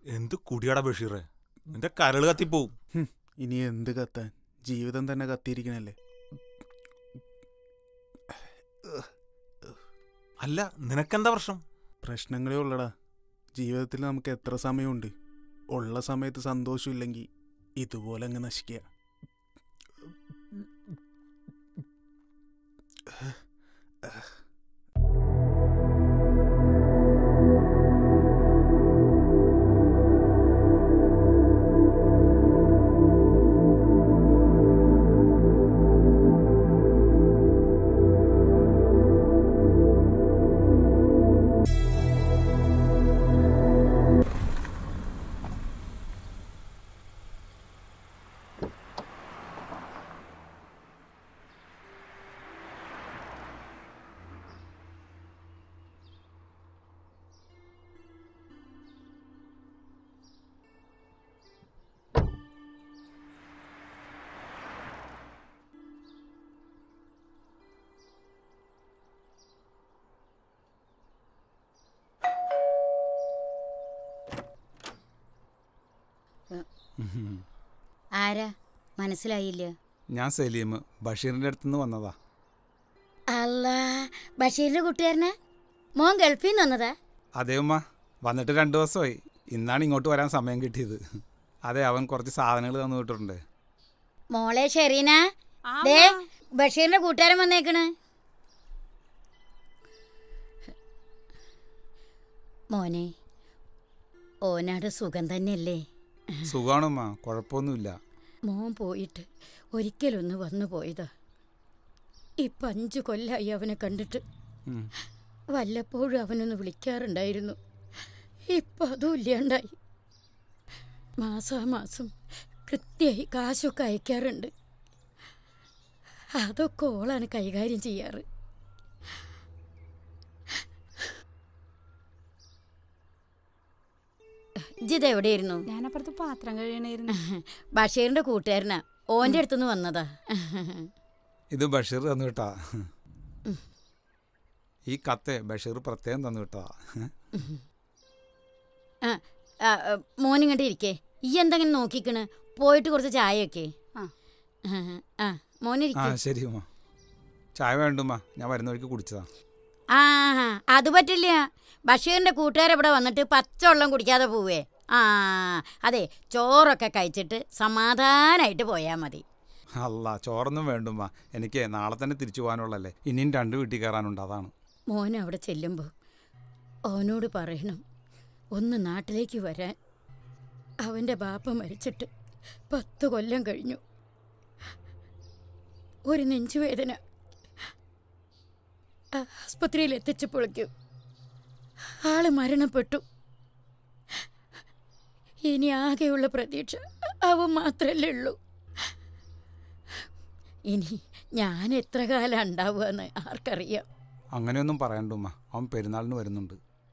എന്ത് കുടിയാടാ ബഷീറേ, നിന്റെ കരള് കത്തിപ്പോവും. ഇനി എന്ത് കത്താൻ, ജീവിതം തന്നെ കത്തിയിരിക്കണല്ലേ. അല്ല, നിനക്കെന്താ പ്രശ്നം? പ്രശ്നങ്ങളേ ഉള്ളടാ. ജീവിതത്തിൽ നമുക്ക് എത്ര സമയമുണ്ട്? ഉള്ള സമയത്ത് സന്തോഷമില്ലെങ്കിൽ ഇതുപോലെ അങ്ങ് നശിക്കുക. ആരാ മനസ്സിലായില്ല? ഞാൻ സലീം, ബഷീറിന്റെ അടുത്തുനിന്ന് വന്നതാ. അല്ല, ബഷീറിന്റെ കൂട്ടുകാരനാ? മോൻ ഗൾഫിൽ നിന്ന് വന്നതാ? അതെ ഉമ്മ, വന്നിട്ട് 2 ദിവസമായി. ഇന്നാണ് ഇങ്ങോട്ട് വരാൻ സമയം കിട്ടിയത്. അതെ, അവൻ കുറച്ച് സാധനങ്ങൾ തന്നു വിട്ടിട്ടുണ്ട്. മോളെ ഷെറീന, ദേ ബഷീറിന്റെ കൂട്ടുകാരൻ വന്നേക്കണ്. മോനെ, ഓനാട് സുഖം തന്നെയല്ലേ? സുഖാണുമ്മ, കുഴപ്പമൊന്നുമില്ല. മോൻ പോയിട്ട് ഒരിക്കലൊന്ന് വന്നു പോയതാ. ഇപ്പം 5 കൊല്ലായി അവനെ കണ്ടിട്ട്. വല്ലപ്പോഴും അവനൊന്ന് വിളിക്കാറുണ്ടായിരുന്നു. ഇപ്പം അതും ഇല്ലാണ്ടായി. മാസാമാസം കൃത്യമായി കാശൊക്കെ അയക്കാറുണ്ട്. അതൊക്കെ ഓളാണ് കൈകാര്യം ചെയ്യാറ്. ജിത് എവിടെയായിരുന്നു? ഞാനപ്പുറത്ത് പാത്രം കഴിയണായിരുന്നു. ബഷീറിന്റെ കൂട്ടുകാരനാ, ഓന്റെ അടുത്തുനിന്ന് വന്നതാ. ഇത് ബഷീർ തന്നു വിട്ടാ. ഈ കത്ത് ബഷീർ പ്രത്യേകം തന്നു വിട്ടാ. മോനിങ്ങോട്ട് ഇരിക്കേ. ഈ എന്തെങ്കിലും നോക്കിക്കണ്? പോയിട്ട് കുറച്ച് ചായയൊക്കെ. മോനിരിക്കേ. ശരി ഉമ്മ, ചായ വേണ്ടുമ്മ, ഞാൻ വരുന്ന വഴിക്ക് കുടിച്ചതാ. അത് പറ്റില്ല. ബഷീറിന്റെ കൂട്ടുകാരെവിടെ വന്നിട്ട് പച്ചവെള്ളം കുടിക്കാതെ പോവേ. അതെ, ചോറൊക്കെ കഴിച്ചിട്ട് സമാധാനായിട്ട് പോയാൽ മതി. അല്ല, ചോറൊന്നും വേണ്ടുമ്മ, എനിക്ക് നാളെ തന്നെ തിരിച്ചു പോകാനുള്ളല്ലേ. ഇനിയും 2 വീട്ടിൽ കയറാനുണ്ട്, അതാണ്. മോൻ അവിടെ ചെല്ലുമ്പോൾ ഓനോട് പറയണം ഒന്ന് നാട്ടിലേക്ക് വരാൻ. അവൻ്റെ ബാപ്പ മരിച്ചിട്ട് 10 കൊല്ലം കഴിഞ്ഞു. ഒരു നെഞ്ചുവേദന ആസ്പത്രിയിൽ എത്തിച്ചപ്പോഴേക്കും ആള് മരണപ്പെട്ടു. ഇനി ആകെയുള്ള പ്രതീക്ഷ അവൻ മാത്രമല്ലേ ഉള്ളൂ. ഇനി ഞാൻ എത്ര കാലം ഉണ്ടാവുകയെന്ന് ആർക്കറിയാം. അങ്ങനെയൊന്നും പറയണ്ടുമ്മ, അവൻ പെരുന്നാളിന് വരുന്നുണ്ട്.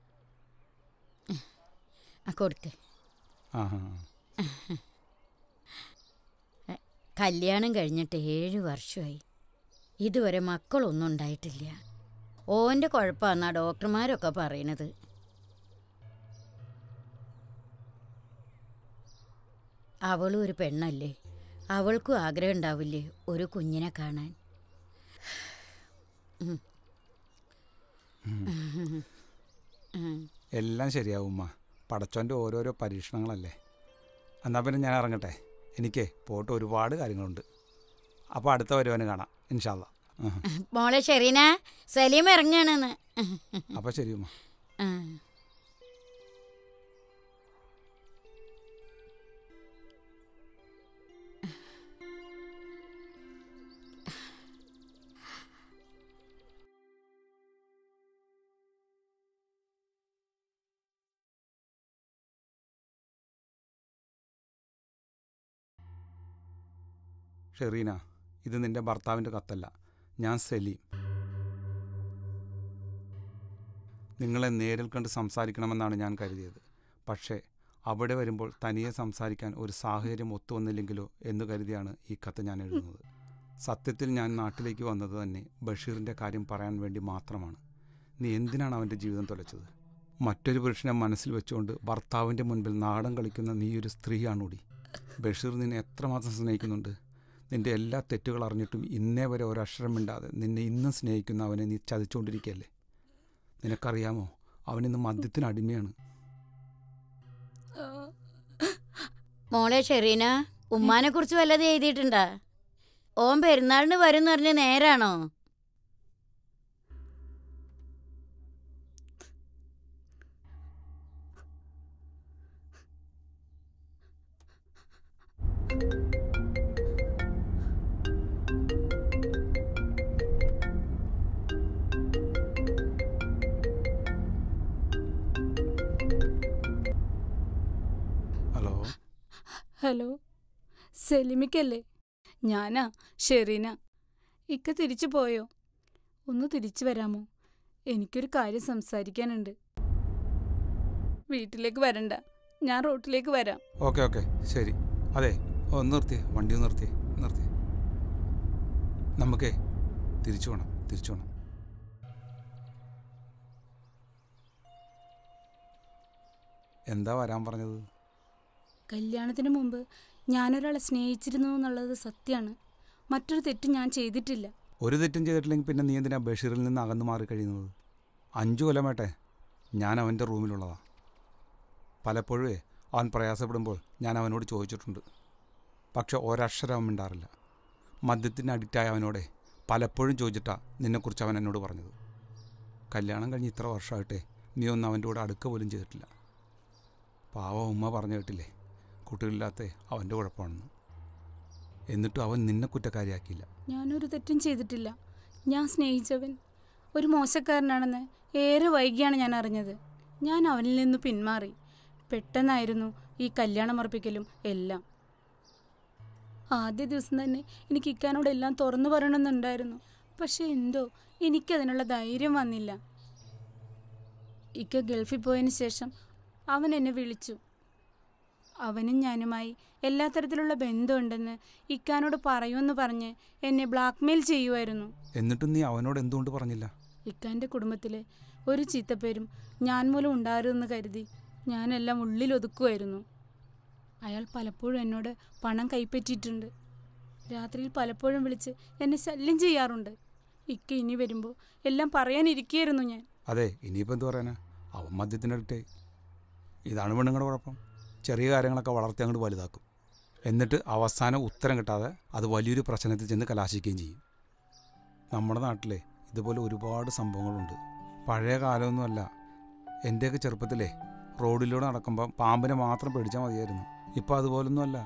കൊടുക്ക. കല്യാണം കഴിഞ്ഞിട്ട് 7 വർഷമായി. ഇതുവരെ മക്കളൊന്നും ഉണ്ടായിട്ടില്ല. ഓൻ്റെ കുഴപ്പമാണെന്നാ ഡോക്ടർമാരൊക്കെ പറയണത്. അവളും ഒരു പെണ്ണല്ലേ, അവൾക്കും ആഗ്രഹം ഉണ്ടാവില്ലേ ഒരു കുഞ്ഞിനെ കാണാൻ. എല്ലാം ശരിയാവുമ്മ, പടച്ചോൻ്റെ ഓരോരോ പരീക്ഷണങ്ങളല്ലേ. എന്നാൽ പിന്നെ ഞാൻ ഇറങ്ങട്ടെ, എനിക്ക് പോയിട്ട് ഒരുപാട് കാര്യങ്ങളുണ്ട്. അപ്പോൾ അടുത്ത വരുവാന് കാണാം ഇൻഷാ അല്ലാ. മോളെ ഷെറീന, സലീം ഇറങ്ങാണെന്ന്. അപ്പോൾ ശരി ഉമ്മ. ഷെറീന, ഇത് നിൻ്റെ ഭർത്താവിൻ്റെ കത്തല്ല, ഞാൻ സലീം. നിങ്ങളെ നേരിൽ കണ്ട് സംസാരിക്കണമെന്നാണ് ഞാൻ കരുതിയത്. പക്ഷേ അവിടെ വരുമ്പോൾ തനിയെ സംസാരിക്കാൻ ഒരു സാഹചര്യം ഒത്തുവന്നില്ലെങ്കിലോ എന്ന് കരുതിയാണ് ഈ കത്ത് ഞാൻ എഴുതുന്നത്. സത്യത്തിൽ ഞാൻ നാട്ടിലേക്ക് വന്നത് തന്നെ ബഷീറിൻ്റെ കാര്യം പറയാൻ വേണ്ടി മാത്രമാണ്. നീ എന്തിനാണ് അവൻ്റെ ജീവിതം തുലച്ചത്? മറ്റൊരു പുരുഷനെ മനസ്സിൽ വെച്ചുകൊണ്ട് ഭർത്താവിൻ്റെ മുൻപിൽ നാടൻ കളിക്കുന്ന നീ ഒരു സ്ത്രീയാണൂടി. ബഷീർ നിന്നെ എത്രമാത്രം സ്നേഹിക്കുന്നുണ്ട്. നിൻ്റെ എല്ലാ തെറ്റുകൾ അറിഞ്ഞിട്ടും ഇന്നേ വരെ ഒരക്ഷരം മിണ്ടാതെ നിന്നെ ഇന്നും സ്നേഹിക്കുന്ന അവനെ നീ ചതിച്ചുകൊണ്ടിരിക്കുകയല്ലേ. നിനക്കറിയാമോ, അവനിന്ന് മദ്യത്തിന് അടിമയാണ്. മോളെ ഷെറീന, ഉമ്മാനെ കുറിച്ച് വല്ലതും എഴുതിയിട്ടുണ്ടാ? ഓൻ പെരുന്നാളിന് വരും പറഞ്ഞ നേരാണോ? ഹലോ ഹലോ, സെലിമിക്കല്ലേ? ഞാനാ ഷെറീന. ഇക്ക തിരിച്ചു പോയോ? ഒന്ന് തിരിച്ചു വരാമോ? എനിക്കൊരു കാര്യം സംസാരിക്കാനുണ്ട്. വീട്ടിലേക്ക് വരണ്ട, ഞാൻ റോട്ടിലേക്ക് വരാം. ഓക്കെ ഓക്കെ ശരി. അതെ, ഒന്ന് നിർത്തിയേ, വണ്ടി നിർത്തിയേ. നമുക്കേ തിരിച്ചു പോകണം. എന്താ വരാൻ പറഞ്ഞത്? കല്യാണത്തിന് മുമ്പ് ഞാനൊരാളെ സ്നേഹിച്ചിരുന്നു എന്നുള്ളത് സത്യമാണ്. മറ്റൊരു തെറ്റും ഞാൻ ചെയ്തിട്ടില്ല. ഒരു തെറ്റും ചെയ്തിട്ടില്ലെങ്കിൽ പിന്നെ നീ എന്തിനാ ബഷീറിൽ നിന്ന് അകന്നു മാറി കഴിയുന്നത്? 5 കൊല്ലമായിട്ടെ ഞാൻ അവൻ്റെ റൂമിലുള്ളതാണ്. പലപ്പോഴേ അവൻ പ്രയാസപ്പെടുമ്പോൾ ഞാൻ അവനോട് ചോദിച്ചിട്ടുണ്ട്. പക്ഷെ ഒരക്ഷരം അവൻ മിണ്ടാറില്ല. മദ്യത്തിന് അഡിക്റ്റായ അവനോടെ പലപ്പോഴും ചോദിച്ചിട്ടാണ് നിന്നെക്കുറിച്ച് അവൻ എന്നോട് പറഞ്ഞത്. കല്യാണം കഴിഞ്ഞ് ഇത്ര വർഷമായിട്ടേ നീ ഒന്നും അവൻ്റെ കൂടെ അടുക്ക പോലും ചെയ്തിട്ടില്ല. പാവം ഉമ്മ പറഞ്ഞു കേട്ടില്ലേ, കുട്ടികളില്ലാത്ത അവൻ്റെ കുഴപ്പമാണെന്ന്. എന്നിട്ടും അവൻ നിന്നെ കുറ്റക്കാരിയാക്കിയില്ല. ഞാനൊരു തെറ്റും ചെയ്തിട്ടില്ല. ഞാൻ സ്നേഹിച്ചവൻ ഒരു മോശക്കാരനാണെന്ന് ഏറെ വൈകിയാണ് ഞാൻ അറിഞ്ഞത്. ഞാൻ അവനിൽ നിന്ന് പിന്മാറി. പെട്ടെന്നായിരുന്നു ഈ കല്യാണം ഉറപ്പിക്കലും എല്ലാം. ആദ്യ ദിവസം തന്നെ എനിക്ക് ഇക്കാനോട് എല്ലാം തുറന്നു പറയണമെന്നുണ്ടായിരുന്നു. പക്ഷെ എന്തോ എനിക്കതിനുള്ള ധൈര്യം വന്നില്ല. ഇക്ക ഗൾഫിൽ പോയതിന് ശേഷം അവൻ എന്നെ വിളിച്ചു. അവനും ഞാനുമായി എല്ലാ തരത്തിലുള്ള ബന്ധമുണ്ടെന്ന് ഇക്കാനോട് പറയുമെന്ന് പറഞ്ഞ് എന്നെ ബ്ലാക്ക്മെയിൽ ചെയ്യുമായിരുന്നു. എന്നിട്ടും നീ അവനോട് എന്തുകൊണ്ട് പറഞ്ഞില്ല? ഇക്കാൻ്റെ കുടുംബത്തിലെ ഒരു ചീത്തപ്പേരും ഞാൻ മൂലം ഉണ്ടാകരുതെന്ന് കരുതി ഞാനെല്ലാം ഉള്ളിൽ ഒതുക്കുമായിരുന്നു. അയാൾ പലപ്പോഴും എന്നോട് പണം കൈപ്പറ്റിയിട്ടുണ്ട്. രാത്രിയിൽ പലപ്പോഴും വിളിച്ച് എന്നെ ശല്യം ചെയ്യാറുണ്ട്. ഇക്ക ഇനി വരുമ്പോൾ എല്ലാം പറയാനിരിക്കുകയായിരുന്നു ഞാൻ. അതെ, ഇനിയിപ്പോൾ എന്ത് പറയാനാ? അവൻ മദ്യത്തിനടുത്തേ. ഇതാണ് പെണ്ണുങ്ങളുടെ കുഴപ്പം. ചെറിയ കാര്യങ്ങളൊക്കെ വളർത്തി അങ്ങോട്ട് വലുതാക്കും. എന്നിട്ട് അവസാനം ഉത്തരം കിട്ടാതെ അത് വലിയൊരു പ്രശ്നത്തിൽ ചെന്ന് കലാശിക്കുകയും ചെയ്യും. നമ്മുടെ നാട്ടിലെ ഇതുപോലെ ഒരുപാട് സംഭവങ്ങളുണ്ട്. പഴയ കാലമൊന്നുമല്ല. എൻ്റെയൊക്കെ ചെറുപ്പത്തിലേ റോഡിലൂടെ നടക്കുമ്പോൾ പാമ്പിനെ മാത്രം പേടിച്ചാൽ മതിയായിരുന്നു. ഇപ്പോൾ അതുപോലൊന്നുമല്ല.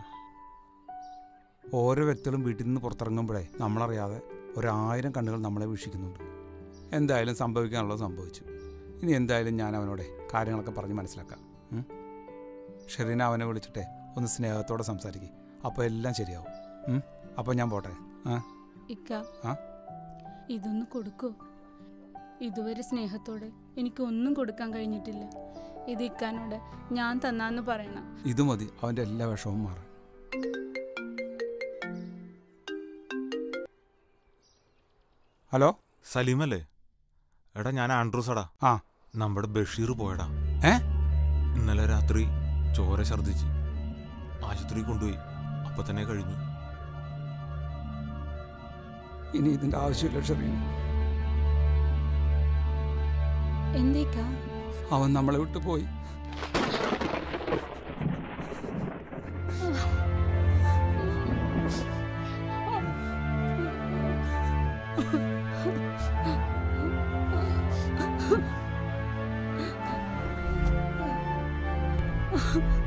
ഓരോ വ്യക്തികളും വീട്ടിൽ നിന്ന് പുറത്തിറങ്ങുമ്പോഴേ നമ്മളറിയാതെ 1000 കണ്ണുകൾ നമ്മളെ വീക്ഷിക്കുന്നുണ്ട്. എന്തായാലും സംഭവിക്കാനുള്ളത് സംഭവിച്ചു. ഇനി എന്തായാലും ഞാൻ അവനോടെ കാര്യങ്ങളൊക്കെ പറഞ്ഞ് മനസ്സിലാക്കാം. ഷെറീന അവനെ വിളിച്ചിട്ടെ ഒന്ന് സ്നേഹത്തോടെ സംസാരിക്കും. അപ്പോൾ എല്ലാം ശരിയാവും. അപ്പോൾ ഞാൻ പോട്ടെ. ഇക്ക, ഇതൊന്ന് കൊടുക്കൂ. ഇതുവരെ സ്നേഹത്തോടെ എനിക്കൊന്നും കൊടുക്കാൻ കഴിഞ്ഞിട്ടില്ല. ഇത് ഇക്കാനോട് ഞാൻ തന്നാന്ന് പറയണം. ഇത് മതി അവൻ്റെ എല്ലാ വിഷമവും മാറാൻ. ഹലോ, സലീമല്ലേ? എടാ, ഞാൻ ആൻഡ്രൂസാടാ. നമ്മുടെ ബഷീർ പോയടാ. ഇന്നലെ രാത്രി ചോര ഛർദിച്ച് ആശുപത്രി കൊണ്ടുപോയി. അപ്പൊ തന്നെ കഴിഞ്ഞു. ഇനി ഇതിൻ്റെ ആവശ്യമില്ല ഷെറീന. എന്തേക്കാ? അവൻ നമ്മളെ വിട്ടു പോയി. Oh